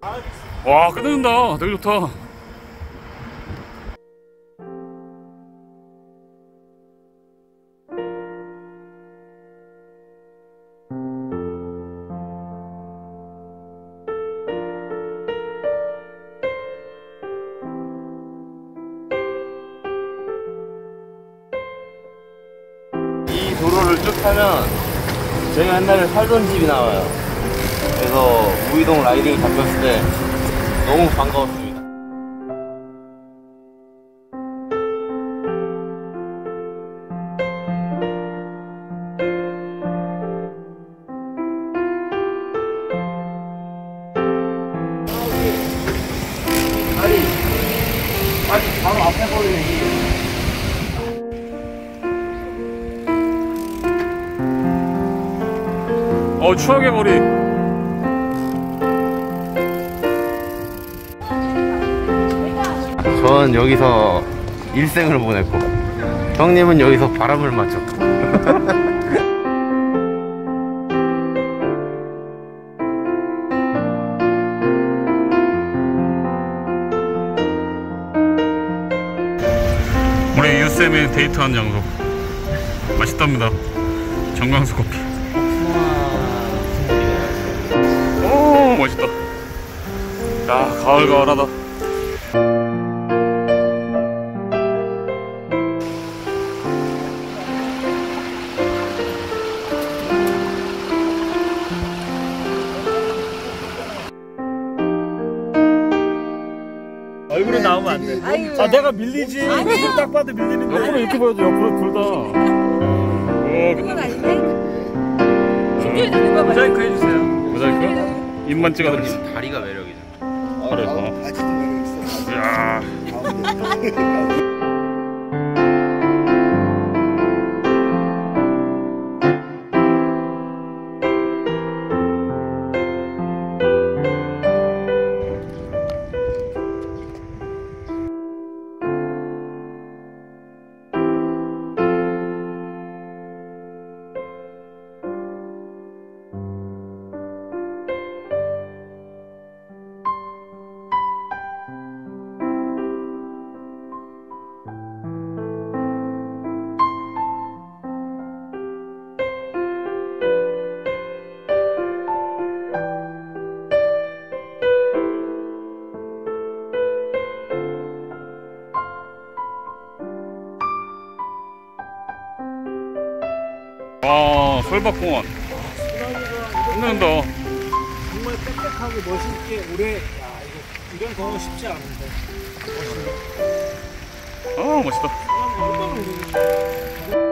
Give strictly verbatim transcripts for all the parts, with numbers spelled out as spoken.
와, 끝내준다. 되게 좋다. 이 도로를 쭉 타면 제가 옛날에 살던 집이 나와요. 그래서 우이동 라이딩이 잡혔을 때 너무 반가웠습니다. 아니, 아니 바로 앞에 보이는 어, 추억의 거리. 전 여기서 일생을 보냈고 형님은 여기서 바람을 맞췄고 우리 유쌤이 데이트하는 장소 맛있답니다. 정강수 커피. 오, 멋있다. 야, 가을가을하다. 얼굴은 나오면 안 돼. 아이고. 아, 내가 밀리지. 아니요. 딱 봐도 밀리는데. 옆으로 이렇게 보여줘. 옆으로 둘 다. 오, 그건 아닌데? 준비해 주는 거 모자이크 해주세요. 모자이크? 입만 찍어드리면. 다리가 매력이죠. 그래서. 아직도 매력 있어. 이야. 와, 솔밭공원. 끝낸다. 정말 빽빽하고 멋있게 오래. 야, 이거 이런 거 쉽지 않은데. 멋있네. 아, 멋있다. 깜짝 놀랐네.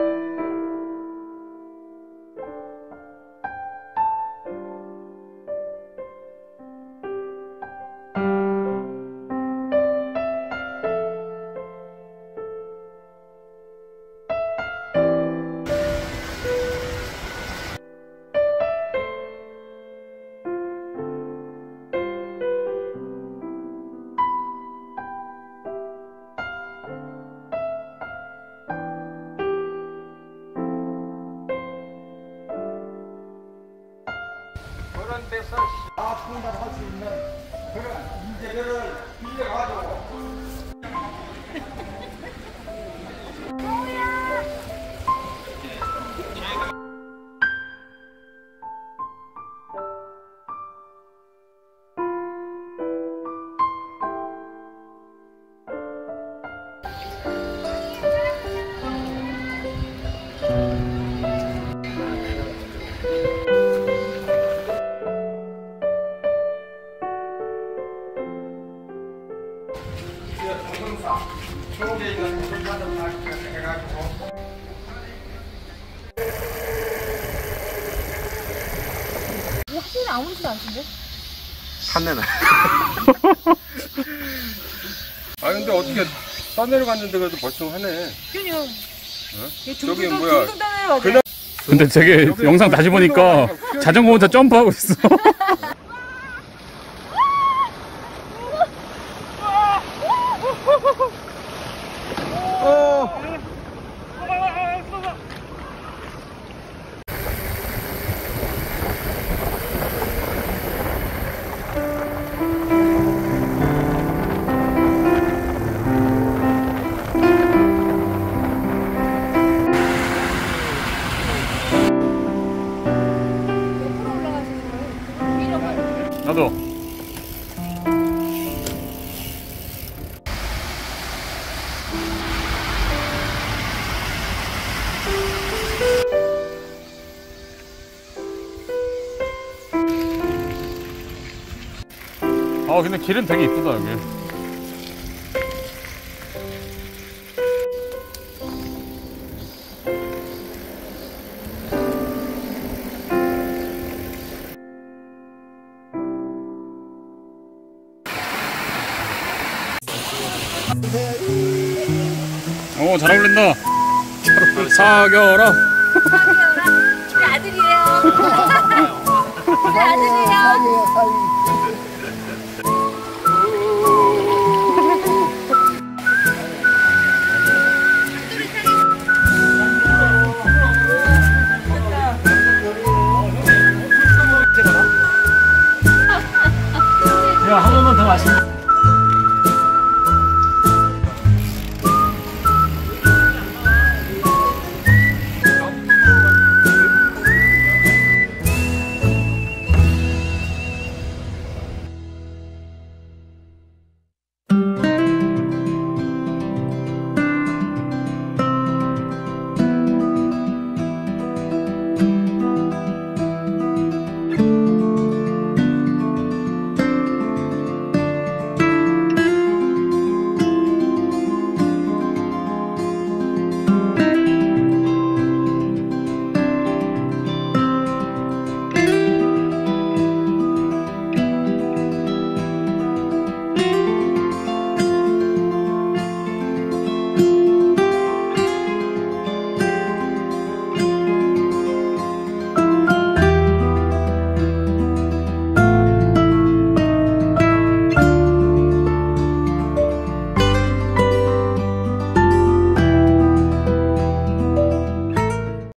그런 데서 아픔을 할 수 있는 그런 인재들을 빌려가지고 초계 이건 불만을 해가지고 확실히 아무렇지도 않던데? 산내나. 아 근데 어떻게 딴 데로 갔는데 그래도 벌써 하네. 그냥 어? 저기 뭐야? 그냥 근데 되게 영상 다시 보니까 자전거 혼자 점프하고 있어. 나도. 아 근데 길은 되게 이쁘다 여기. 오, 잘 어울린다. 사겨라. 우리 아들이에요. 우리 아들이에요. 야, 한 번만 더 마시면